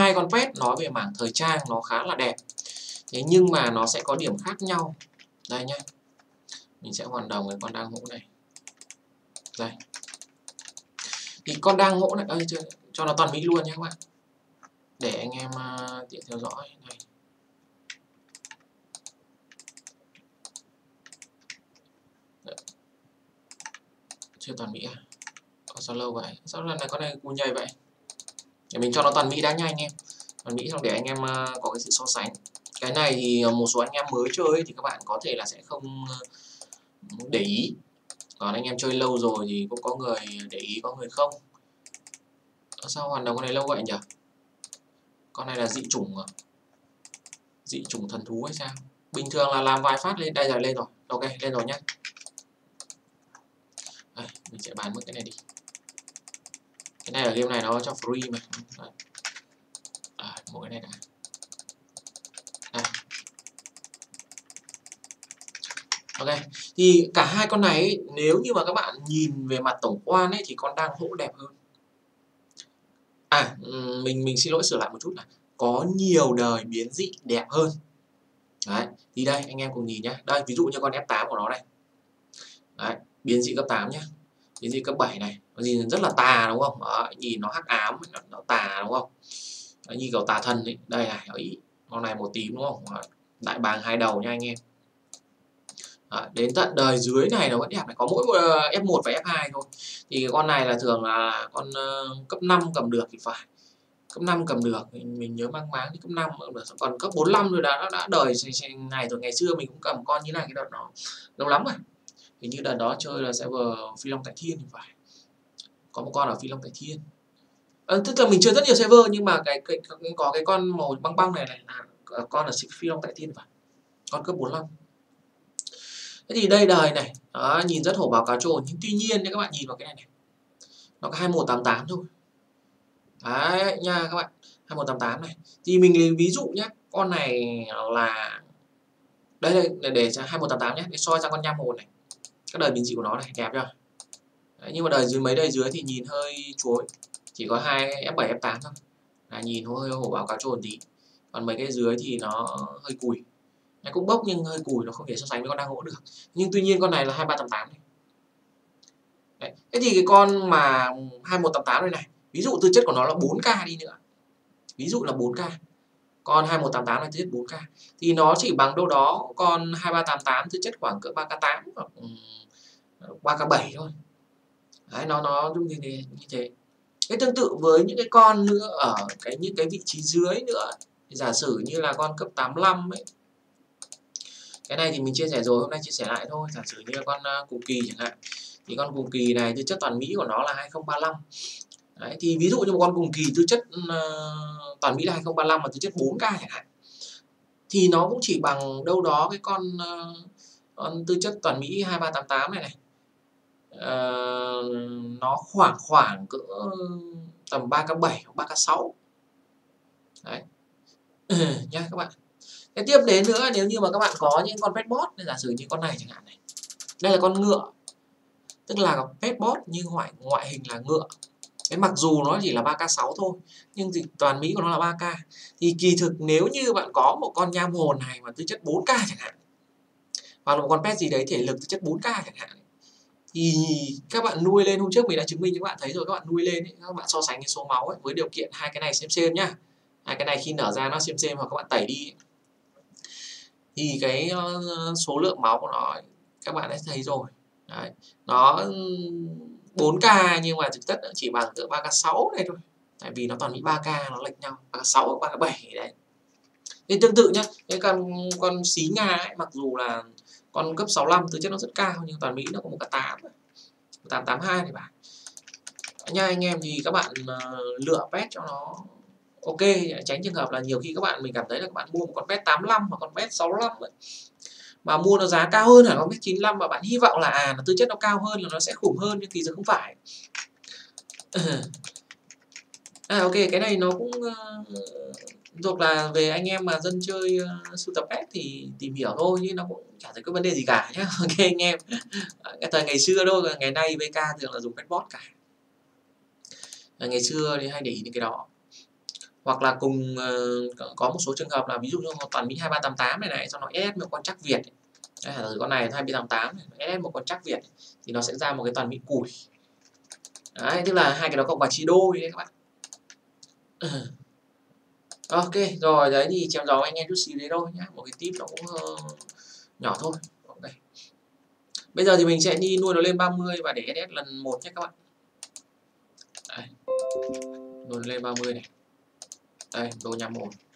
hai con pet nói về mảng thời trang nó khá là đẹp. Thế nhưng mà nó sẽ có điểm khác nhau. Đây nhá. Mình sẽ hoàn đồng cái con đang hỗ này. Đây. Thì con đang hỗ này, cho nó toàn Mỹ luôn nhé các bạn. Để anh em tiện theo dõi này. Chưa toàn Mỹ à? Sao lâu vậy? Sao lần này con này cùi nhầy vậy? Để mình cho nó toàn Mỹ đã nha anh em. Toàn Mỹ xong để anh em có cái sự so sánh. Cái này thì một số anh em mới chơi thì các bạn có thể là sẽ không để ý. Còn anh em chơi lâu rồi thì cũng có người để ý, có người không. Sao hoàn đồng con này lâu vậy nhỉ? Con này là dị chủng à? Dị chủng thần thú hay sao? Bình thường là làm vài phát lên. Đây rồi, lên rồi. Ok, lên rồi nhé. Đây, mình sẽ bán mất cái này đi. Cái này ở game này nó cho free mà. Một cái này đã. Đây. Ok, thì cả hai con này ấy, nếu như mà các bạn nhìn về mặt tổng quan ấy thì con đang hỗ đẹp hơn. Mình xin lỗi sửa lại một chút là có nhiều đời biến dị đẹp hơn. Đấy, thì đây anh em cùng nhìn nhé. Đây, ví dụ như con F8 của nó đây. Đấy, biến dị cấp 8 nhé. Biến dị cấp 7 này, nó nhìn rất là tà đúng không? Đó, nhìn nó hắc ám, nó tà đúng không? Đấy, như kiểu tà thần ấy. Đây này, con này màu tím đúng không? Đó, đại bàng hai đầu nha anh em. Đến tận đời dưới này nó vẫn đẹp này, có mỗi F1 và F2 thôi. Thì con này là thường là con cấp 5 cầm được thì phải. Cấp 5 cầm được, mình nhớ mang máng thì cấp 5 được. Còn cấp 45 rồi đã đời này rồi. Ngày xưa mình cũng cầm con như này, cái đợt nó lâu lắm rồi. Thì như đợt đó chơi là server Phi Long Tại Thiên thì phải. Có một con ở Phi Long Tại Thiên. Tức là mình chơi rất nhiều server nhưng mà có cái con màu băng băng này là con ở Phi Long Tại Thiên phải. Con cấp 45. Thế thì đây đời này, đó, nhìn rất hổ báo cá trồn, nhưng tuy nhiên các bạn nhìn vào cái này này, nó có 2188 thôi. Đấy nha các bạn, 2188 này. Thì mình lấy ví dụ nhé, con này là đây để cho 2188 nhé, để soi sang con nham hồn này. Các đời biến dị của nó này đẹp chưa? Đấy, nhưng mà đời dưới mấy đời dưới thì nhìn hơi chuối, chỉ có 2 F7 F8 thôi. Nhìn hơi hổ báo cá trồn tí. Còn mấy cái dưới thì nó hơi cùi. Nó cũng bốc nhưng hơi cùi, nó không thể so sánh với con đang hỗ được. Nhưng tuy nhiên con này là 2388 này. Đấy. Thế thì cái con mà 2188 này này, ví dụ tư chất của nó là 4k đi nữa. Ví dụ là 4k. Con 2188 là tư chất 4k thì nó chỉ bằng đâu đó con 2388 tư chất khoảng cỡ 3k8 hoặc 3k7 thôi. Đấy, nó như thế. Cái tương tự với những cái con nữa ở những cái vị trí dưới nữa. Thì giả sử như là con cấp 85 ấy. Cái này thì mình chia sẻ rồi, hôm nay chia sẻ lại thôi. Giả sử như là con cù kỳ chẳng hạn. Thì con cù kỳ này tư chất toàn Mỹ của nó là 2035. Đấy, thì ví dụ như một con cù kỳ tư chất toàn Mỹ là 2035 mà tư chất 4k chẳng hạn. Thì nó cũng chỉ bằng đâu đó cái con tư chất toàn Mỹ 2388 này này. Nó khoảng cỡ tầm 3k7 hoặc 3k6. Đấy. Nha các bạn. Thế tiếp đến nữa, nếu như mà các bạn có những con petbot, giả sử như con này chẳng hạn này. Đây là con ngựa. Tức là petbot nhưng ngoại hình là ngựa. Cái mặc dù nó chỉ là 3k6 thôi, nhưng thì toàn Mỹ của nó là 3k. Thì kỳ thực nếu như bạn có một con nham hồn này mà tư chất 4k chẳng hạn, hoặc là một con pet gì đấy thể lực tư chất 4k chẳng hạn, thì các bạn nuôi lên, hôm trước mình đã chứng minh cho các bạn thấy rồi, các bạn nuôi lên ấy, các bạn so sánh cái số máu ấy, với điều kiện hai cái này xem nhá. Hai cái này khi nở ra nó xem hoặc các bạn tẩy đi ấy, thì cái số lượng máu của nó ấy, các bạn đã thấy rồi. Đấy, nó 4k nhưng mà thực chất nó chỉ bằng cỡ 3k6 này thôi. Tại vì nó toàn bị 3k, nó lệch nhau, 3k6, 3k7 đấy. Thì tương tự nhá, cái con xí Nga ấy, mặc dù là con cấp 65 tư chất nó rất cao nhưng toàn Mỹ nó có một k 8, 882 này bạn. Nha anh em, thì các bạn lựa pet cho nó ok, tránh trường hợp là nhiều khi mình cảm thấy là các bạn mua một con pet 85 hoặc con pet 65 ấy, mà mua nó giá cao hơn hẳn con pet 95 và bạn hy vọng là nó tư chất nó cao hơn là nó sẽ khủng hơn, nhưng thì giờ không phải. Ok, cái này nó cũng thuộc là về anh em mà dân chơi sưu tập pet thì tìm hiểu thôi, chứ nó cũng chả thấy có vấn đề gì cả nhá. Ok anh em. Cái thời ngày xưa thôi, ngày nay VK thường là dùng petbot cả. Ngày xưa thì hay để ý những cái đó. hoặc là cùng có một số trường hợp là ví dụ như toàn Mỹ 2388 này cho nó SS một con chắc Việt ấy. Đấy, con này 2388 này, SS một con chắc Việt ấy, thì nó sẽ ra một cái toàn Mỹ củi. Đấy, tức là hai cái đó cộng vào chia đôi đấy các bạn. Ok rồi, đấy thì chém gió anh em chút xíu đấy thôi nhá, một cái tip nó cũng nhỏ thôi. Okay. Bây giờ thì mình sẽ đi nuôi nó lên 30 và để SS lần 1 nhé các bạn. Đây. Nuôi lên 30 này. Đây, đồ nhắm 1.